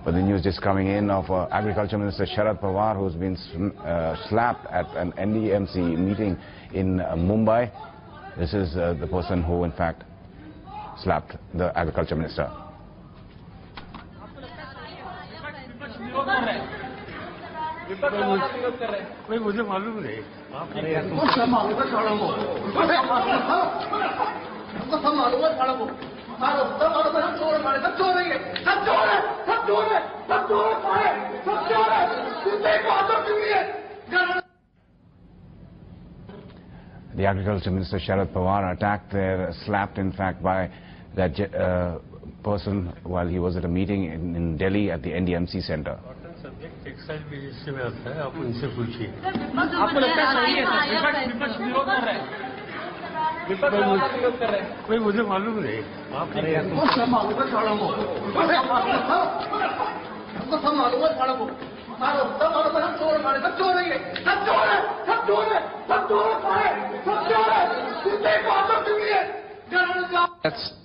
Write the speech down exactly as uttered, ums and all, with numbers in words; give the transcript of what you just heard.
But the news just coming in of uh, Agriculture Minister Sharad Pawar, who's been uh, slapped at an N D M C meeting in uh, Mumbai. This is uh, the person who, in fact, slapped the Agriculture Minister. मुझे मालूम नहीं The Agriculture Minister Sharad Pawar attacked there, slapped in fact by that uh, person while he was at a meeting in, in Delhi at the N D M C Center. Textile business में आता है, आप उनसे पूछिए। आपको लगता है सही है सर? विपक्ष विरोध कर रहा है, विपक्ष विरोध कर रहा है। कोई मुझे मालूम नहीं। आप सब मालूम है सालों को, हमको सब मालूम है सालों को, मारो सब मालूम है, हम चोर मारे, सब चोर है, सब चोर है, सब चोर है, सब चोर है, सब चोर है, कुत्ते को आदत हुई है।